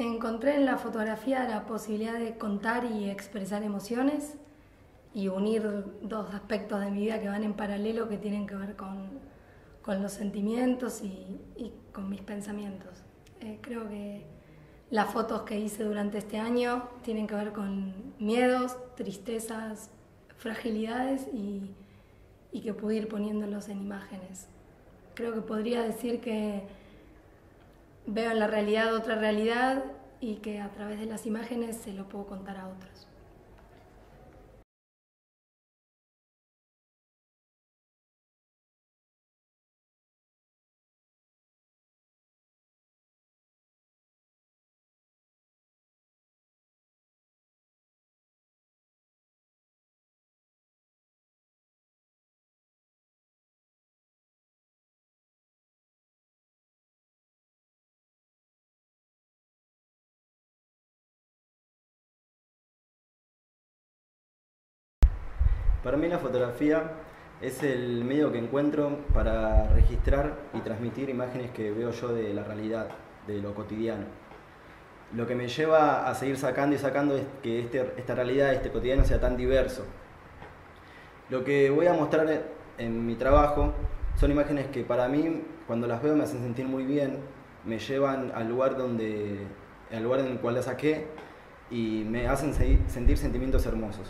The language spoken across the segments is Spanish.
Encontré en la fotografía la posibilidad de contar y expresar emociones y unir dos aspectos de mi vida que van en paralelo, que tienen que ver con los sentimientos y con mis pensamientos. Creo que las fotos que hice durante este año tienen que ver con miedos, tristezas, fragilidades y que pude ir poniéndolos en imágenes. Creo que podría decir que veo en la realidad otra realidad y que a través de las imágenes se lo puedo contar a otros. Para mí la fotografía es el medio que encuentro para registrar y transmitir imágenes que veo yo de la realidad, de lo cotidiano. Lo que me lleva a seguir sacando y sacando es que esta realidad, este cotidiano sea tan diverso. Lo que voy a mostrar en mi trabajo son imágenes que para mí, cuando las veo, me hacen sentir muy bien, me llevan al lugar en el cual las saqué y me hacen sentir sentimientos hermosos.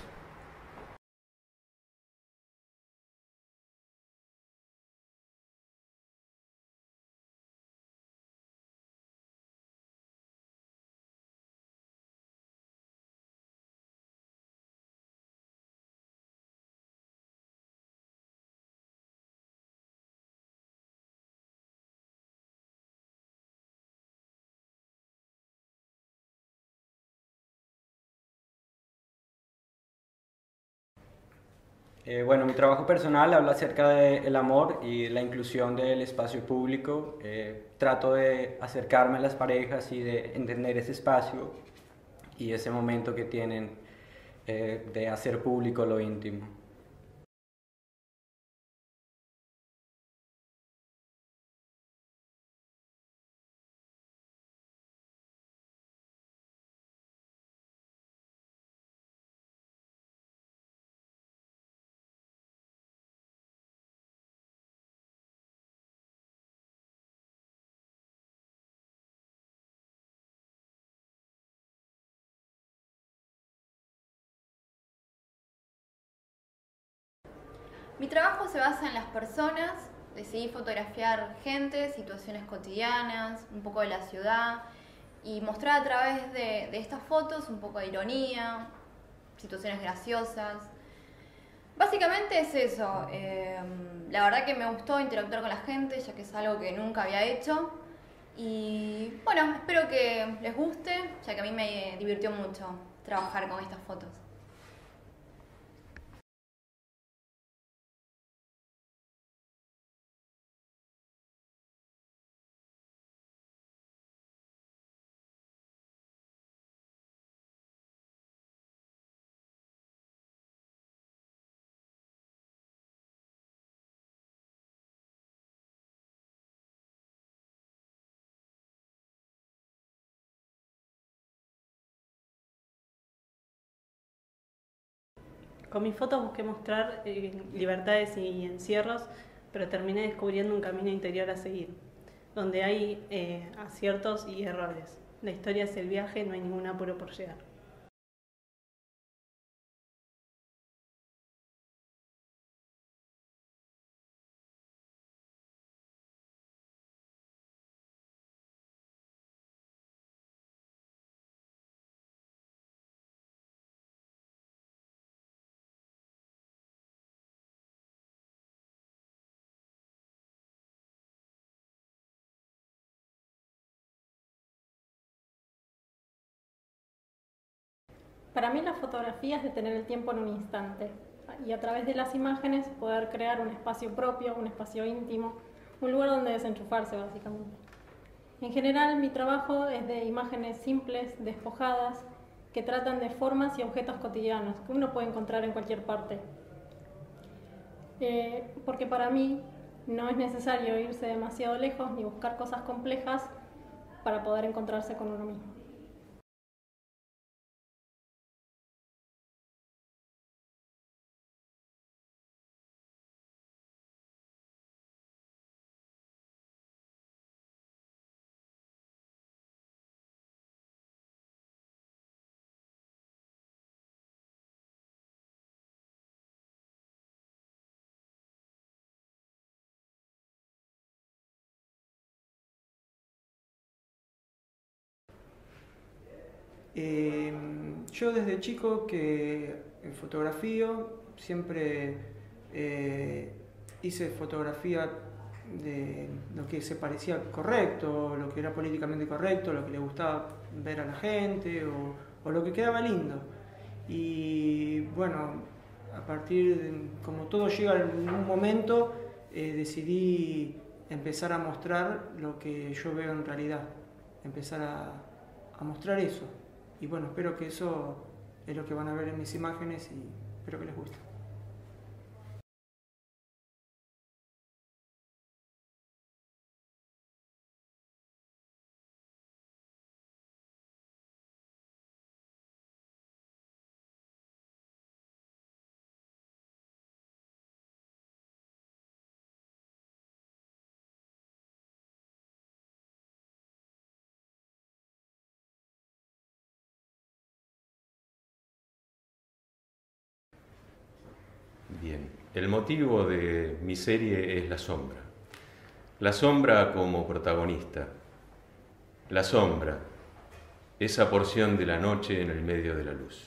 Bueno, mi trabajo personal habla acerca del amor y la inclusión del espacio público. Trato de acercarme a las parejas y de entender ese espacio y ese momento que tienen de hacer público lo íntimo. Mi trabajo se basa en las personas, decidí fotografiar gente, situaciones cotidianas, un poco de la ciudad y mostrar a través de estas fotos un poco de ironía, situaciones graciosas. Básicamente es eso. La verdad que me gustó interactuar con la gente, ya que es algo que nunca había hecho. Y bueno, espero que les guste, ya que a mí me divirtió mucho trabajar con estas fotos. Con mis fotos busqué mostrar libertades y encierros, pero terminé descubriendo un camino interior a seguir, donde hay aciertos y errores. La historia es el viaje, no hay ningún apuro por llegar. Para mí la fotografía es detener el tiempo en un instante y a través de las imágenes poder crear un espacio propio, un espacio íntimo, un lugar donde desenchufarse básicamente. En general mi trabajo es de imágenes simples, despojadas, que tratan de formas y objetos cotidianos que uno puede encontrar en cualquier parte. Porque para mí no es necesario irse demasiado lejos ni buscar cosas complejas para poder encontrarse con uno mismo. Yo desde chico que fotografío, siempre hice fotografía de lo que se parecía correcto, lo que era políticamente correcto, lo que le gustaba ver a la gente o lo que quedaba lindo. Y bueno, a partir de, como todo llega en un momento, decidí empezar a mostrar lo que yo veo en realidad, empezar a mostrar eso. Y bueno, espero que eso es lo que van a ver en mis imágenes y espero que les guste. Bien, el motivo de mi serie es la sombra. La sombra como protagonista. La sombra, esa porción de la noche en el medio de la luz.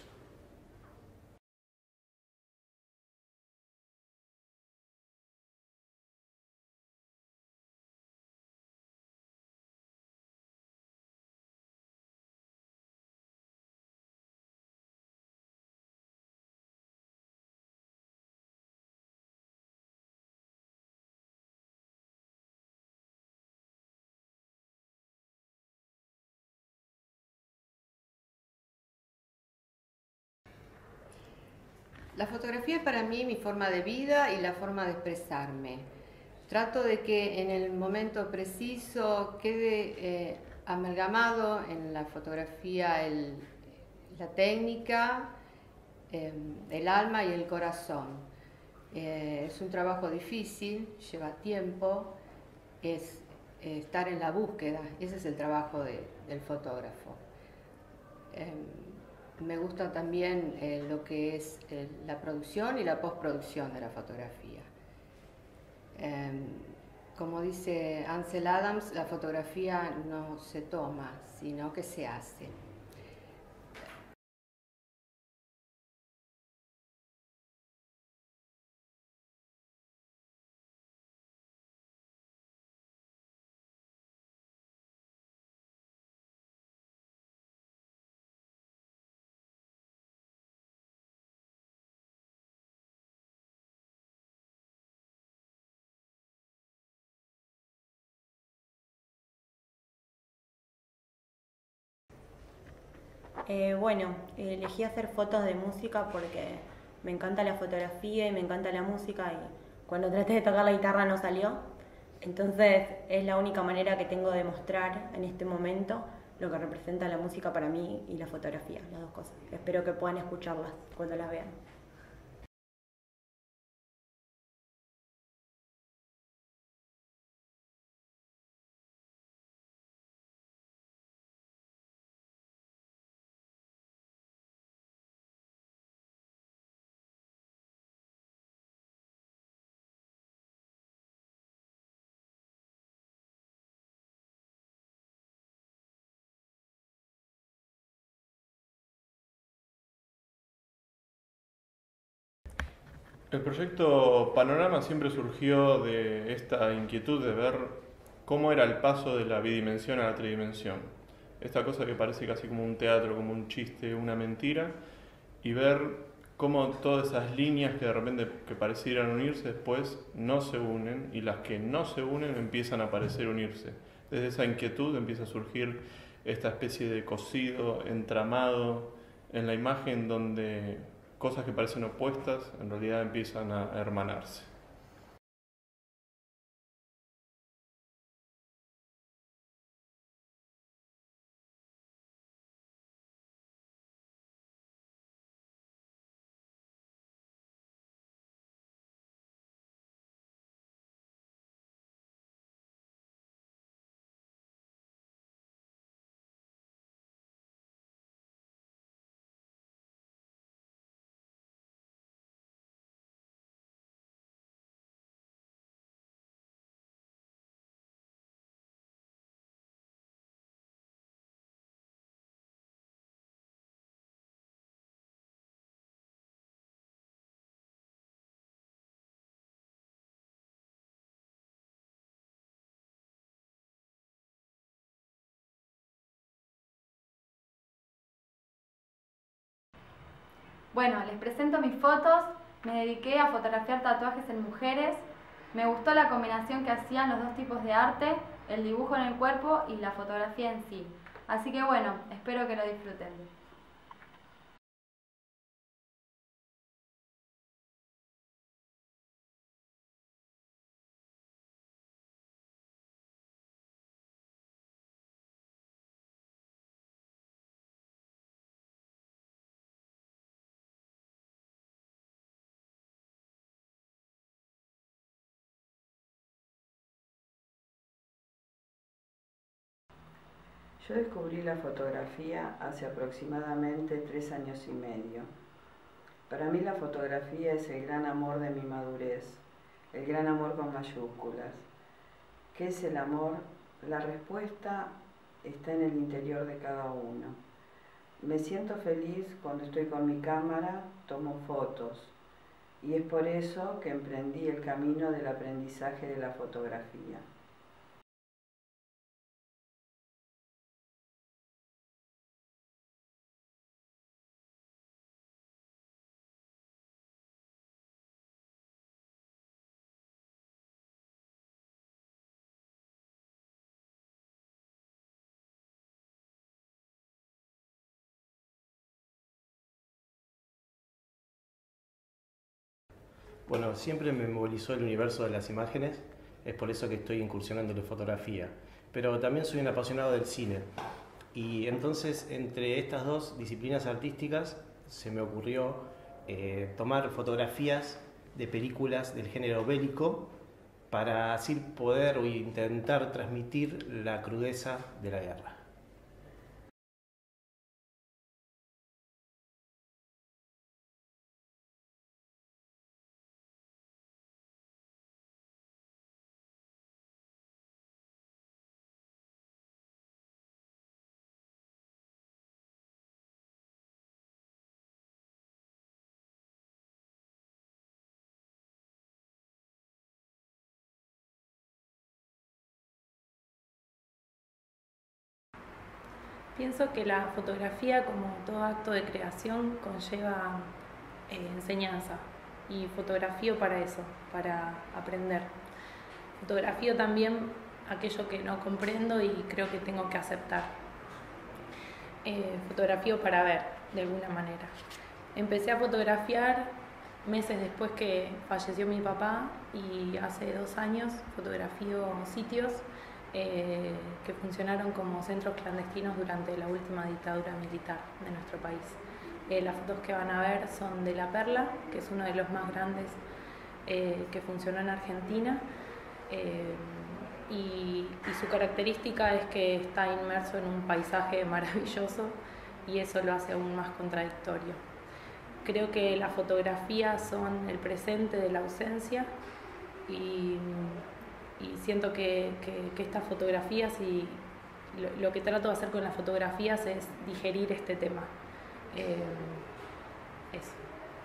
La fotografía es para mí mi forma de vida y la forma de expresarme. Trato de que en el momento preciso quede amalgamado en la fotografía la técnica, el alma y el corazón. Es un trabajo difícil, lleva tiempo, es estar en la búsqueda, ese es el trabajo del fotógrafo. Me gusta también lo que es la producción y la postproducción de la fotografía. Como dice Ansel Adams, la fotografía no se toma, sino que se hace. Bueno, elegí hacer fotos de música porque me encanta la fotografía y me encanta la música y cuando traté de tocar la guitarra no salió. Entonces es la única manera que tengo de mostrar en este momento lo que representa la música para mí y la fotografía, las dos cosas. Espero que puedan escucharlas cuando las vean. El proyecto Panorama siempre surgió de esta inquietud de ver cómo era el paso de la bidimensión a la tridimensión. Esta cosa que parece casi como un teatro, como un chiste, una mentira, y ver cómo todas esas líneas que de repente que parecieran unirse después no se unen y las que no se unen empiezan a parecer unirse. Desde esa inquietud empieza a surgir esta especie de cosido, entramado en la imagen donde cosas que parecen opuestas en realidad empiezan a hermanarse. Bueno, les presento mis fotos. Me dediqué a fotografiar tatuajes en mujeres. Me gustó la combinación que hacían los dos tipos de arte, el dibujo en el cuerpo y la fotografía en sí. Así que bueno, espero que lo disfruten. Yo descubrí la fotografía hace aproximadamente 3 años y medio. Para mí la fotografía es el gran amor de mi madurez, el gran amor con mayúsculas. ¿Qué es el amor? La respuesta está en el interior de cada uno. Me siento feliz cuando estoy con mi cámara, tomo fotos, y es por eso que emprendí el camino del aprendizaje de la fotografía. Bueno, siempre me movilizó el universo de las imágenes, es por eso que estoy incursionando en la fotografía. Pero también soy un apasionado del cine. Y entonces, entre estas dos disciplinas artísticas, se me ocurrió tomar fotografías de películas del género bélico para así poder o intentar transmitir la crudeza de la guerra. Pienso que la fotografía, como todo acto de creación, conlleva enseñanza, y fotografío para eso, para aprender. Fotografío también aquello que no comprendo y creo que tengo que aceptar. Fotografío para ver, de alguna manera. Empecé a fotografiar meses después que falleció mi papá, y hace 2 años fotografío sitios que funcionaron como centros clandestinos durante la última dictadura militar de nuestro país. Las fotos que van a ver son de La Perla, que es uno de los más grandes que funcionó en Argentina, y su característica es que está inmerso en un paisaje maravilloso, y eso lo hace aún más contradictorio. Creo que las fotografías son el presente de la ausencia, y siento que estas fotografías y lo que trato de hacer con las fotografías es digerir este tema. Eso.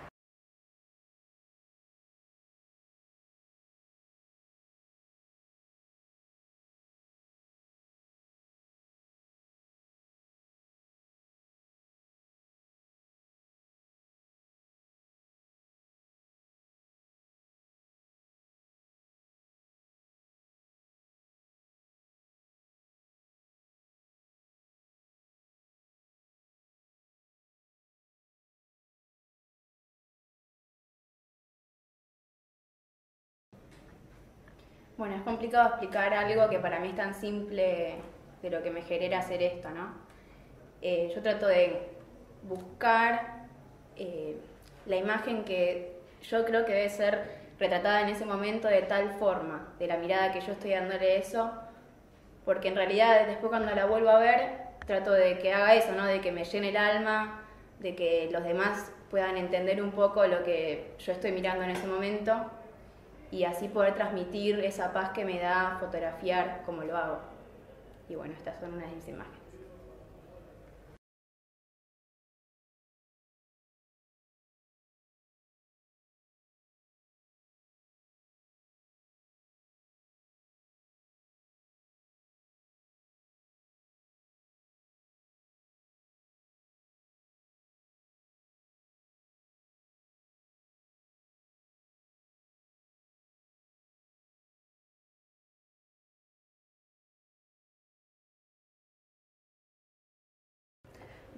Bueno, es complicado explicar algo que para mí es tan simple de lo que me genera hacer esto, ¿no? Yo trato de buscar la imagen que yo creo que debe ser retratada en ese momento de tal forma, de la mirada que yo estoy dándole eso, porque en realidad después cuando la vuelvo a ver, trato de que haga eso, ¿no? De que me llene el alma, de que los demás puedan entender un poco lo que yo estoy mirando en ese momento, y así poder transmitir esa paz que me da fotografiar como lo hago. Y bueno, estas son unas de mis imágenes.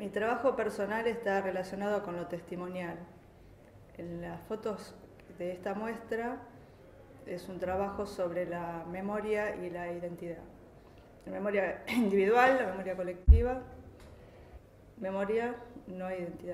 Mi trabajo personal está relacionado con lo testimonial. En las fotos de esta muestra es un trabajo sobre la memoria y la identidad. La memoria individual, la memoria colectiva, memoria, no identidad.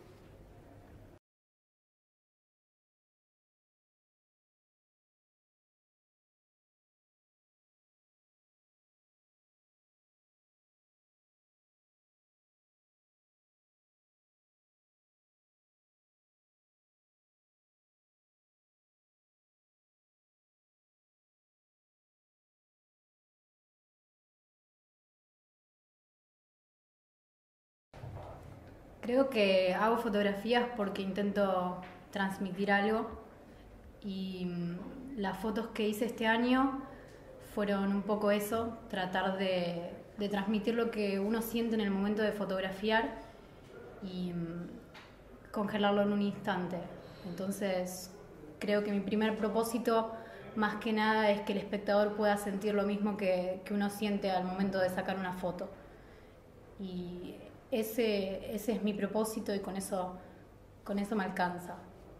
Creo que hago fotografías porque intento transmitir algo y las fotos que hice este año fueron un poco eso, tratar de transmitir lo que uno siente en el momento de fotografiar y congelarlo en un instante. Entonces creo que mi primer propósito más que nada es que el espectador pueda sentir lo mismo que uno siente al momento de sacar una foto. Y ese es mi propósito y con eso me alcanza.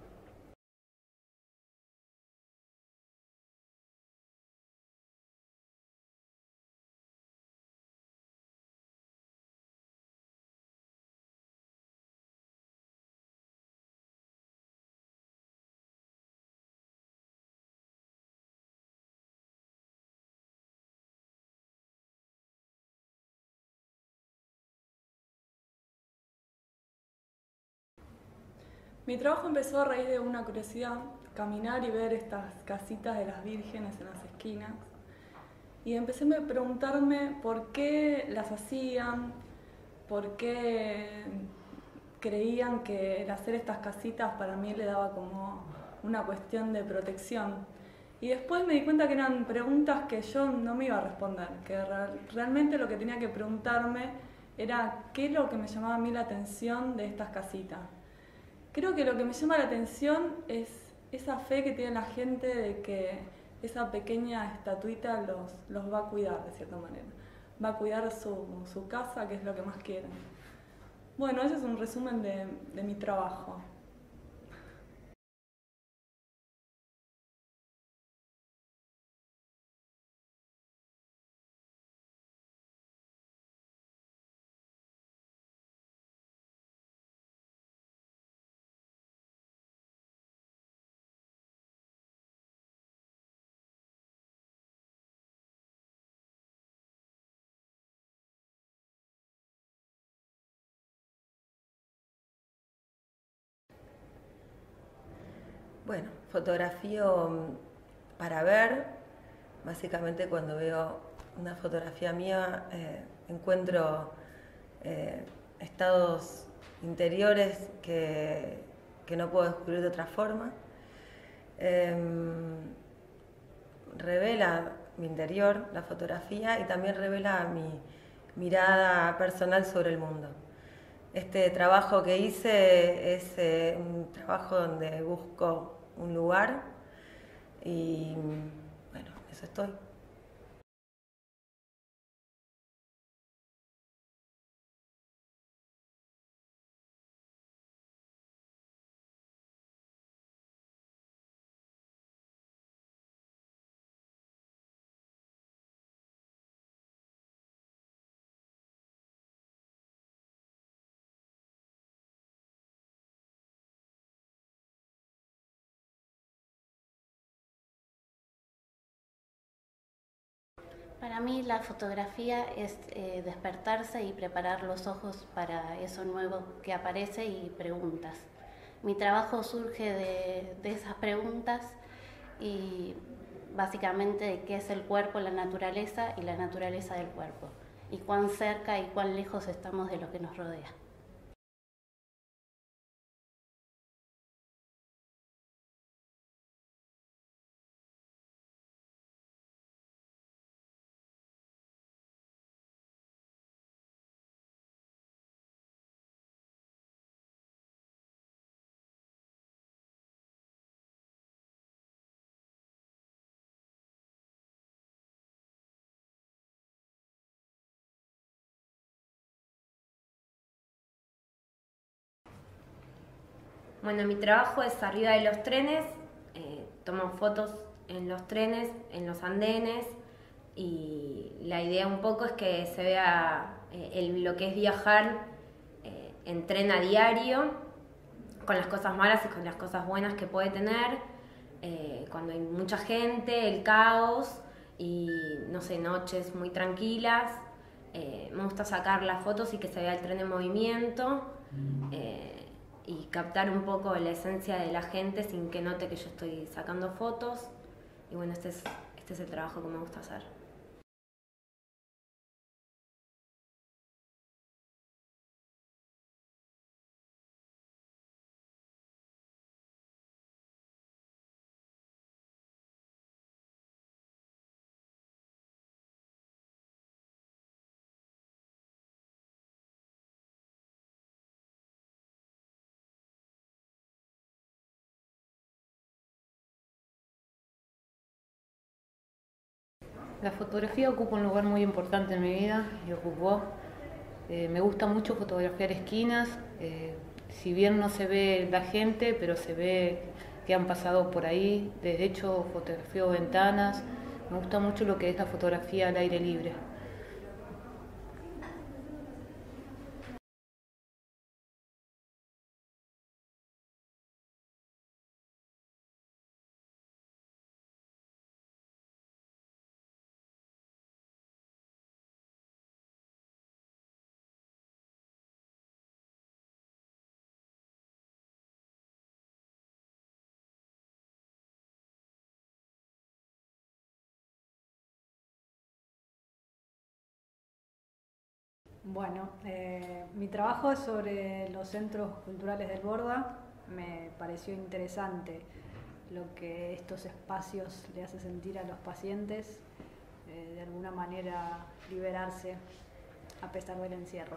Mi trabajo empezó a raíz de una curiosidad, caminar y ver estas casitas de las vírgenes en las esquinas. Y empecé a preguntarme por qué las hacían, por qué creían que el hacer estas casitas para mí le daba como una cuestión de protección. Y después me di cuenta que eran preguntas que yo no me iba a responder, que realmente lo que tenía que preguntarme era qué es lo que me llamaba a mí la atención de estas casitas. Creo que lo que me llama la atención es esa fe que tiene la gente de que esa pequeña estatuita los va a cuidar de cierta manera. Va a cuidar su casa, que es lo que más quieren. Bueno, ese es un resumen de mi trabajo. Bueno, fotografío para ver. Básicamente cuando veo una fotografía mía encuentro estados interiores que no puedo descubrir de otra forma. Revela mi interior, la fotografía, y también revela mi mirada personal sobre el mundo. Este trabajo que hice es un trabajo donde busco un lugar y bueno, eso estoy. Para mí la fotografía es despertarse y preparar los ojos para eso nuevo que aparece y preguntas. Mi trabajo surge de esas preguntas y básicamente de qué es el cuerpo, la naturaleza y la naturaleza del cuerpo, y cuán cerca y cuán lejos estamos de lo que nos rodea. Bueno, mi trabajo es arriba de los trenes, tomo fotos en los trenes, en los andenes, y la idea un poco es que se vea lo que es viajar en tren a diario, con las cosas malas y con las cosas buenas que puede tener, cuando hay mucha gente, el caos y, no sé, noches muy tranquilas. Me gusta sacar las fotos y que se vea el tren en movimiento, y captar un poco la esencia de la gente sin que note que yo estoy sacando fotos. Y bueno, este es el trabajo que me gusta hacer. La fotografía ocupa un lugar muy importante en mi vida y ocupó. Me gusta mucho fotografiar esquinas, si bien no se ve la gente, pero se ve que han pasado por ahí. De hecho, fotografío ventanas. Me gusta mucho lo que es la fotografía al aire libre. Bueno, mi trabajo es sobre los centros culturales del Borda. Me pareció interesante lo que estos espacios le hace sentir a los pacientes, de alguna manera liberarse a pesar del encierro.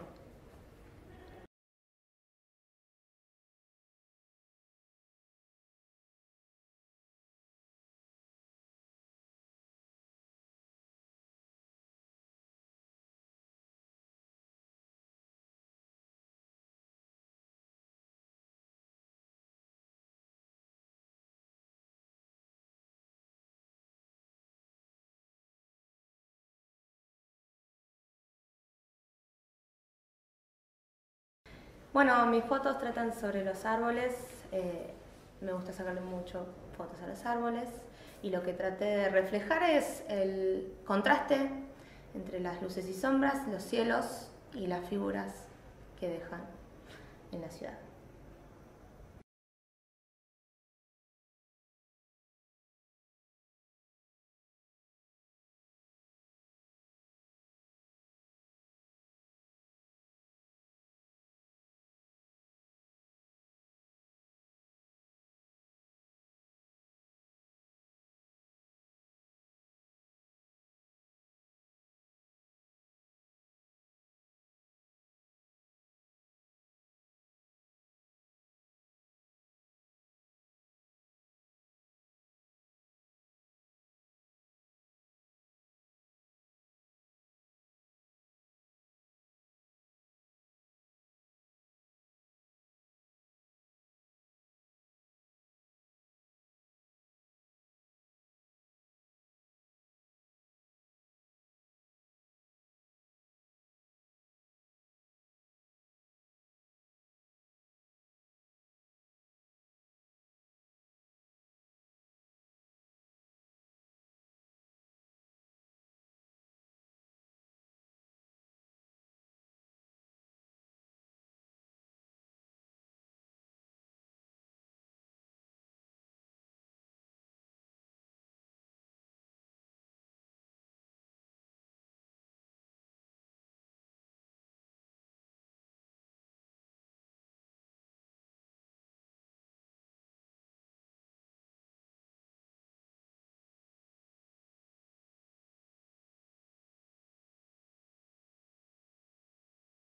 Bueno, mis fotos tratan sobre los árboles. Me gusta sacarle mucho fotos a los árboles, y lo que traté de reflejar es el contraste entre las luces y sombras, los cielos y las figuras que dejan en la ciudad.